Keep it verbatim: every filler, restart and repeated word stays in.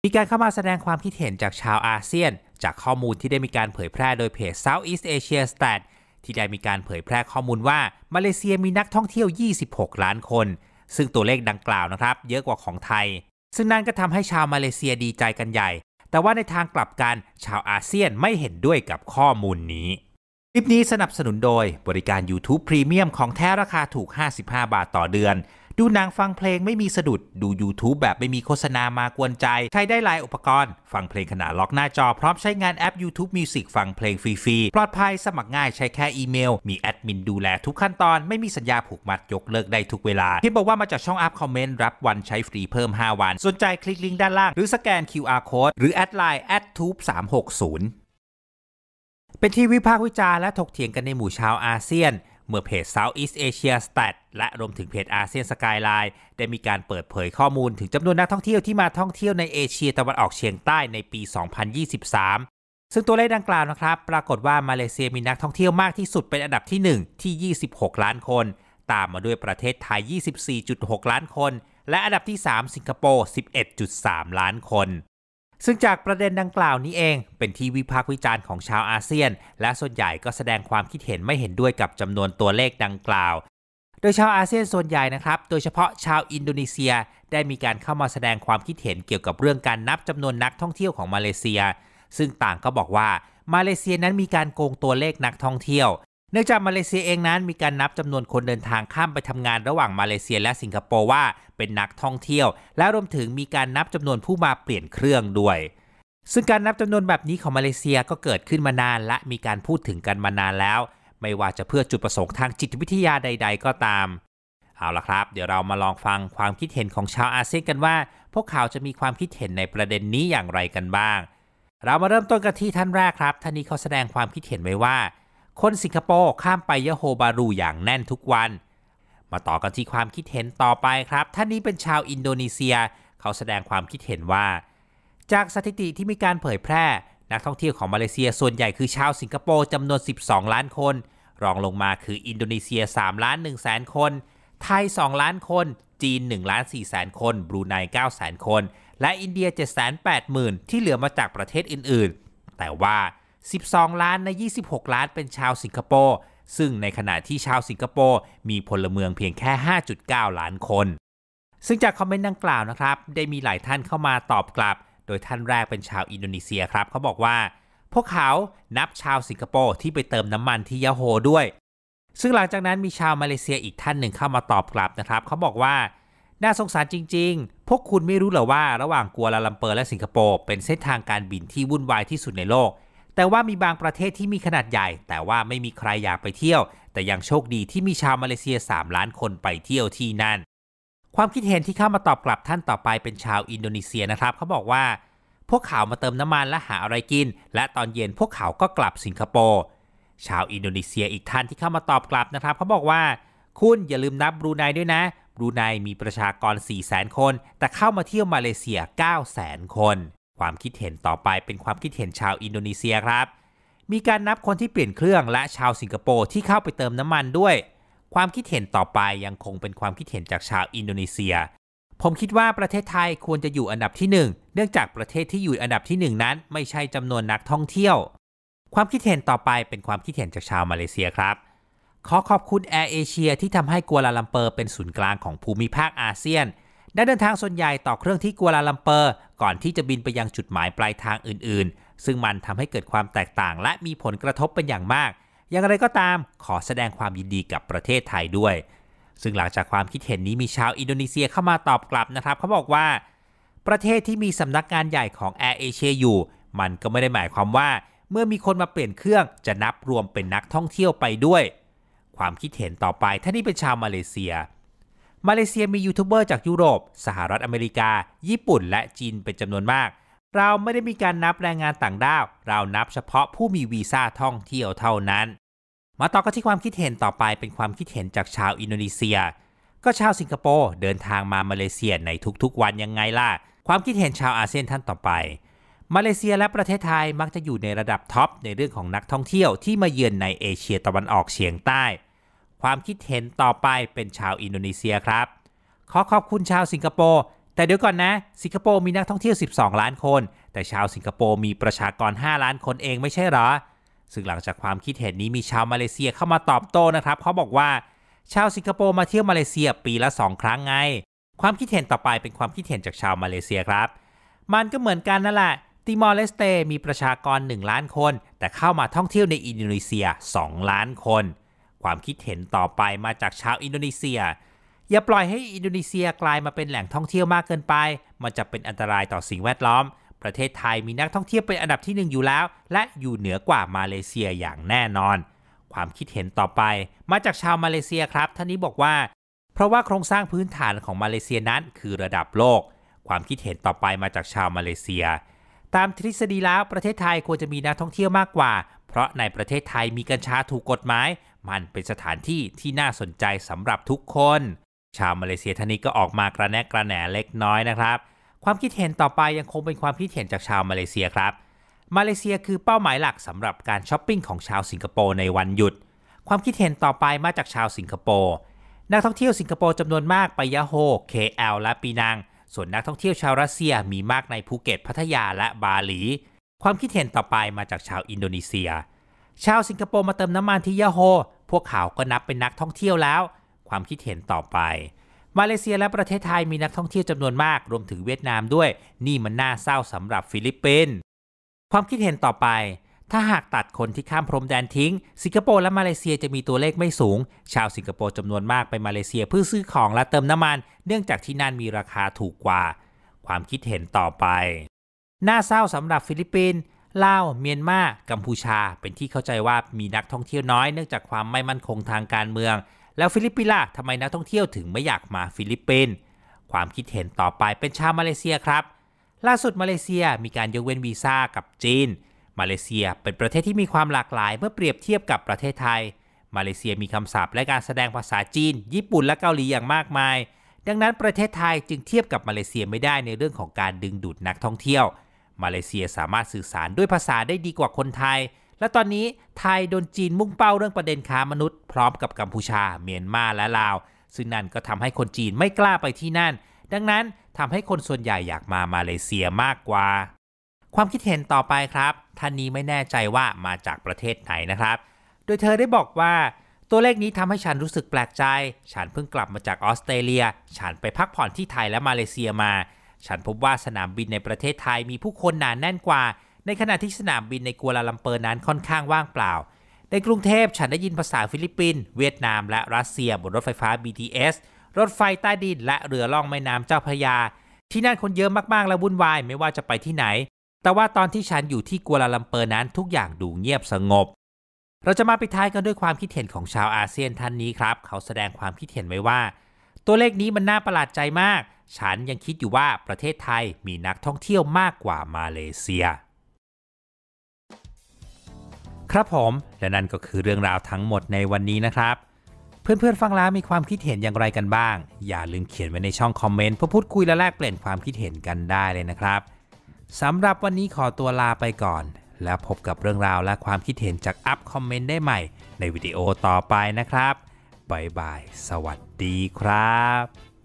มีการเข้ามาแสดงความคิดเห็นจากชาวอาเซียนจากข้อมูลที่ได้มีการเผยแพร่โดยเพจ Southeast Asia Stat ที่ได้มีการเผยแพร่ข้อมูลว่ามาเลเซียมีนักท่องเที่ยวยี่สิบหกล้านคนซึ่งตัวเลขดังกล่าวนะครับเยอะกว่าของไทยซึ่งนั่นก็ทำให้ชาวมาเลเซียดีใจกันใหญ่แต่ว่าในทางกลับกันชาวอาเซียนไม่เห็นด้วยกับข้อมูลนี้คลิปนี้สนับสนุนโดยบริการ YouTube Premium ของแท้ราคาถูกห้าสิบห้าบาทต่อเดือนดูหนังฟังเพลงไม่มีสะดุดดู YouTube แบบไม่มีโฆษณามากวนใจใช้ได้หลายอุปกรณ์ฟังเพลงขณะล็อกหน้าจอพร้อมใช้งานแอป YouTube Music ฟังเพลงฟรีๆปลอดภัยสมัครง่ายใช้แค่อีเมลมีแอดมินดูแลทุกขั้นตอนไม่มีสัญญาผูกมัดยกเลิกได้ทุกเวลาที่บอกว่ามาจากช่องอัพคอมเมนต์รับวันใช้ฟรีเพิ่มห้าวันสนใจคลิกลิงก์ด้านล่างหรือสแกน คิว อาร์ Code หรือแอดไลน์ แอท ทูบ สามหกศูนย์ เป็นที่วิพากษ์วิจารณ์และถกเถียงกันในหมู่ชาวอาเซียนเมื่อเพจ Southeast Asia Stat และรวมถึงเพจอาเซียนสกายไลน์ได้มีการเปิดเผยข้อมูลถึงจำนวนนักท่องเที่ยวที่มาท่องเที่ยวในเอเชียตะวันออกเฉียงใต้ในปี สองพันยี่สิบสาม ซึ่งตัวเลขดังกล่าวนะครับปรากฏว่ามาเลเซียมีนักท่องเที่ยวมากที่สุดเป็นอันดับที่หนึ่งที่ยี่สิบหกล้านคนตามมาด้วยประเทศไทย ยี่สิบสี่จุดหกล้านคนและอันดับที่สามสิงคโปร์ สิบเอ็ดจุดสามล้านคนซึ่งจากประเด็นดังกล่าวนี้เองเป็นที่วิพากษ์วิจารณ์ของชาวอาเซียนและส่วนใหญ่ก็แสดงความคิดเห็นไม่เห็นด้วยกับจำนวนตัวเลขดังกล่าวโดยชาวอาเซียนส่วนใหญ่นะครับโดยเฉพาะชาวอินโดนีเซียได้มีการเข้ามาแสดงความคิดเห็นเกี่ยวกับเรื่องการนับจำนวนนักท่องเที่ยวของมาเลเซียซึ่งต่างก็บอกว่ามาเลเซียนั้นมีการโกงตัวเลขนักท่องเที่ยวเนื่องจากมาเลเซียเองนั้นมีการนับจำนวนคนเดินทางข้ามไปทำงานระหว่างมาเลเซียและสิงคโปร์ว่าเป็นนักท่องเที่ยวและรวมถึงมีการนับจำนวนผู้มาเปลี่ยนเครื่องด้วยซึ่งการนับจำนวนแบบนี้ของมาเลเซียก็เกิดขึ้นมานานและมีการพูดถึงกันมานานแล้วไม่ว่าจะเพื่อจุดประสงค์ทางจิตวิทยาใดๆก็ตามเอาล่ะครับเดี๋ยวเรามาลองฟังความคิดเห็นของชาวอาเซียนกันว่าพวกเขาจะมีความคิดเห็นในประเด็นนี้อย่างไรกันบ้างเรามาเริ่มต้นกันที่ท่านแรกครับท่านนี้เขาแสดงความคิดเห็นไว้ว่าคนสิงคโปร์ข้ามไปยะโฮบารูอย่างแน่นทุกวันมาต่อกันที่ความคิดเห็นต่อไปครับท่านนี้เป็นชาวอินโดนีเซียเขาแสดงความคิดเห็นว่าจากสถิติที่มีการเผยแพร่นักท่องเที่ยวของมาเลเซียส่วนใหญ่คือชาวสิงคโปร์จำนวนสิบสองล้านคนรองลงมาคืออินโดนีเซียสามล้านหนึ่งแสนคนไทยสองล้านคนจีนหนึ่งล้านสี่แสนคนบรูไนเก้าแสนคนและอินเดีย เจ็ดแสนแปดหมื่น ที่เหลือมาจากประเทศอื่นๆแต่ว่าสิบสองล้านในยี่สิบหกล้านเป็นชาวสิงคโปร์ซึ่งในขณะที่ชาวสิงคโปร์มีพลเมืองเพียงแค่ ห้าจุดเก้าล้านคนซึ่งจากคอมเมนต์ดังกล่าวนะครับได้มีหลายท่านเข้ามาตอบกลับโดยท่านแรกเป็นชาวอินโดนีเซียครับเขาบอกว่าพวกเขานับชาวสิงคโปร์ที่ไปเติมน้ำมันที่ยะโฮด้วยซึ่งหลังจากนั้นมีชาวมาเลเซียอีกท่านหนึ่งเข้ามาตอบกลับนะครับเขาบอกว่าน่าสงสารจริงๆพวกคุณไม่รู้หรอว่าระหว่างกัวลาลัมเปอร์และสิงคโปร์เป็นเส้นทางการบินที่วุ่นวายที่สุดในโลกแต่ว่ามีบางประเทศที่มีขนาดใหญ่แต่ว่าไม่มีใครอยากไปเที่ยวแต่ยังโชคดีที่มีชาวมาเลเซียสามล้านคนไปเที่ยวที่นั่นความคิดเห็นที่เข้ามาตอบกลับท่านต่อไปเป็นชาวอินโดนีเซียนะครับเขาบอกว่าพวกเขามาเติมน้ำมันและหาอะไรกินและตอนเย็นพวกเขาก็กลับสิงคโปร์ชาวอินโดนีเซียอีกท่านที่เข้ามาตอบกลับนะครับเขาบอกว่าคุณอย่าลืมนับบรูไนด้วยนะบรูไนมีประชากร สี่แสนคนแต่เข้ามาเที่ยวมาเลเซีย เก้าแสนคนความคิดเห็นต่อไปเป็นความคิดเห็นชาวอินโดนีเซียครับมีการนับคนที่เปลี่ยนเครื่องและชาวสิงคโปร์ที่เข้าไปเติมน้ำมันด้วยความคิดเห็นต่อไปยังคงเป็นความคิดเห็นจากชาวอินโดนีเซียผมคิดว่าประเทศไทยควรจะอยู่อันดับที่หนึ่งเนื่องจากประเทศที่อยู่อันดับที่หนึ่งนั้นไม่ใช่จำนวนนักท่องเที่ยวความคิดเห็นต่อไปเป็นความคิดเห็นจากชาวมาเลเซียครับขอขอบคุณแอร์เอเชียที่ทำให้กัวลาลัมเปอร์เป็นศูนย์กลางของภูมิภาคอาเซียนได้เดินทางส่วนใหญ่ต่อเครื่องที่กัวลาลัมเปอร์ก่อนที่จะบินไปยังจุดหมายปลายทางอื่นๆซึ่งมันทำให้เกิดความแตกต่างและมีผลกระทบเป็นอย่างมากอย่างไรก็ตามขอแสดงความยินดีกับประเทศไทยด้วยซึ่งหลังจากความคิดเห็นนี้มีชาวอินโดนีเซียเข้ามาตอบกลับนะครับเขาบอกว่าประเทศที่มีสำนักงานใหญ่ของแอร์เอเชียอยู่มันก็ไม่ได้หมายความว่าเมื่อมีคนมาเปลี่ยนเครื่องจะนับรวมเป็นนักท่องเที่ยวไปด้วยความคิดเห็นต่อไปท่านนี้เป็นชาวมาเลเซียมาเลเซียมียูทูบเบอร์จากยุโรปสหรัฐอเมริกาญี่ปุ่นและจีนเป็นจำนวนมากเราไม่ได้มีการนับแรงงานต่างด้าวเรานับเฉพาะผู้มีวีซ่าท่องเที่ยวเท่านั้นมาต่อกันที่ความคิดเห็นต่อไปเป็นความคิดเห็นจากชาวอินโดนีเซียก็ชาวสิงคโปร์เดินทางมามาเลเซียในทุกๆวันยังไงล่ะความคิดเห็นชาวอาเซียนท่านต่อไปมาเลเซียและประเทศไทยมักจะอยู่ในระดับท็อปในเรื่องของนักท่องเที่ยวที่มาเยือนในเอเชียตะวันออกเฉียงใต้ความคิดเห็นต่อไปเป็นชาวอินโดนีเซียครับขอขอบคุณชาวสิงคโปร์แต่เดี๋ยวก่อนนะสิงคโปร์มีนักท่องเที่ยวสิบสองล้านคนแต่ชาวสิงคโปร์มีประชากรห้าล้านคนเองไม่ใช่หรอซึ่งหลังจากความคิดเห็นนี้มีชาวมาเลเซียเข้ามาตอบโต้นะครับเขาบอกว่าชาวสิงคโปร์มาเที่ยวมาเลเซียปีละสองครั้งไงความคิดเห็นต่อไปเป็นความคิดเห็นจากชาวมาเลเซียครับมันก็เหมือนกันนั่นแหละติมอร์เลสเตมีประชากรหนึ่งล้านคนแต่เข้ามาท่องเที่ยวในอินโดนีเซียสองล้านคนความคิดเห็นต่อไปมาจากชาวอินโดนีเซียอย่าปล่อยให้อินโดนีเซียกลายมาเป็นแหล่งท่องเที่ยวมากเกินไปมันจะเป็นอันตรายต่อสิ่งแวดล้อมประเทศไทยมีนักท่องเที่ยวเป็นอันดับที่หนึ่งอยู่แล้วและอยู่เหนือกว่ามาเลเซียอย่างแน่นอนความคิดเห็นต่อไปมาจากชาวมาเลเซียครับท่านนี้บอกว่าเพราะว่าโครงสร้างพื้นฐานของมาเลเซียนั้นคือระดับโลกความคิดเห็นต่อไปมาจากชาวมาเลเซียตามทฤษฎีแล้วประเทศไทยควรจะมีนักท่องเที่ยวมากกว่าเพราะในประเทศไทยมีกัญชาถูกกฎหมายมันเป็นสถานที่ที่น่าสนใจสำหรับทุกคนชาวมาเลเซียท่านนี้ก็ออกมากระแนะกระแหน่เล็กน้อยนะครับความคิดเห็นต่อไปยังคงเป็นความคิดเห็นจากชาวมาเลเซียครับมาเลเซียคือเป้าหมายหลักสำหรับการช้อปปิ้งของชาวสิงคโปร์ในวันหยุดความคิดเห็นต่อไปมาจากชาวสิงคโปร์นักท่องเที่ยวสิงคโปร์จำนวนมากไปยะโฮ เค แอล และปีนังส่วนนักท่องเที่ยวชาวรัสเซียมีมากในภูเก็ตพัทยาและบาหลีความคิดเห็นต่อไปมาจากชาวอินโดนีเซียชาวสิงคโปร์มาเติมน้ำมันที่ยะโฮพวกเขาก็นับเป็นนักท่องเที่ยวแล้วความคิดเห็นต่อไปมาเลเซียและประเทศไทยมีนักท่องเที่ยวจำนวนมากรวมถึงเวียดนามด้วยนี่มันน่าเศร้าสำหรับฟิลิปปินส์ความคิดเห็นต่อไปถ้าหากตัดคนที่ข้ามพรมแดนทิ้งสิงคโปร์และมาเลเซียจะมีตัวเลขไม่สูงชาวสิงคโปร์จำนวนมากไปมาเลเซียเพื่อซื้อของและเติมน้ำมันเนื่องจากที่นั่นมีราคาถูกกว่าความคิดเห็นต่อไปน่าเศร้าสำหรับฟิลิปปินส์ลาวเมียนมากัมพูชาเป็นที่เข้าใจว่ามีนักท่องเที่ยวน้อยเนื่องจากความไม่มั่นคงทางการเมืองแล้วฟิลิปปินส์ล่ะทำไมนักท่องเที่ยวถึงไม่อยากมาฟิลิปปินส์ความคิดเห็นต่อไปเป็นชาวมาเลเซียครับล่าสุดมาเลเซียมีการยกเว้นวีซ่ากับจีนมาเลเซียเป็นประเทศที่มีความหลากหลายเมื่อเปรียบเทียบกับประเทศไทยมาเลเซียมีคำศัพท์และการแสดงภาษาจีนญี่ปุ่นและเกาหลีอย่างมากมายดังนั้นประเทศไทยจึงเทียบกับมาเลเซียไม่ได้ในเรื่องของการดึงดูดนักท่องเที่ยวมาเลเซียสามารถสื่อสารด้วยภาษาได้ดีกว่าคนไทยและตอนนี้ไทยโดนจีนมุ่งเป้าเรื่องประเด็นค้ามนุษย์พร้อมกับกัมพูชาเมียนมาและลาวซึ่งนั่นก็ทำให้คนจีนไม่กล้าไปที่นั่นดังนั้นทำให้คนส่วนใหญ่อยากมามาเลเซียมากกว่าความคิดเห็นต่อไปครับท่านนี้ไม่แน่ใจว่ามาจากประเทศไหนนะครับโดยเธอได้บอกว่าตัวเลขนี้ทำให้ฉันรู้สึกแปลกใจฉันเพิ่งกลับมาจากออสเตรเลียฉันไปพักผ่อนที่ไทยและมาเลเซียมาฉันพบว่าสนามบินในประเทศไทยมีผู้คนหนาแน่นกว่าในขณะที่สนามบินในกัวลาลัมเปอร์นั้นค่อนข้างว่างเปล่าในกรุงเทพฉันได้ยินภาษาฟิลิปปินส์เวียดนามและรัสเซียบนรถไฟฟ้า บี ที เอส รถไฟใต้ดินและเรือล่องแม่น้ำเจ้าพระยาที่นั่นคนเยอะมากๆและวุ่นวายไม่ว่าจะไปที่ไหนแต่ว่าตอนที่ฉันอยู่ที่กัวลาลัมเปอร์นั้นทุกอย่างดูเงียบสงบเราจะมาปิดท้ายกันด้วยความคิดเห็นของชาวอาเซียนท่านนี้ครับเขาแสดงความคิดเห็นไว้ว่าตัวเลขนี้มันน่าประหลาดใจมากฉันยังคิดอยู่ว่าประเทศไทยมีนักท่องเที่ยวมากกว่ามาเลเซียครับผมและนั่นก็คือเรื่องราวทั้งหมดในวันนี้นะครับเพื่อนๆฟังแล้วมีความคิดเห็นอย่างไรกันบ้างอย่าลืมเขียนไว้ในช่องคอมเมนต์เพื่อพูดคุยและแลกเปลี่ยนความคิดเห็นกันได้เลยนะครับสำหรับวันนี้ขอตัวลาไปก่อนแล้วพบกับเรื่องราวและความคิดเห็นจากอัพคอมเมนต์ได้ใหม่ในวิดีโอต่อไปนะครับบ๊ายบายสวัสดีครับ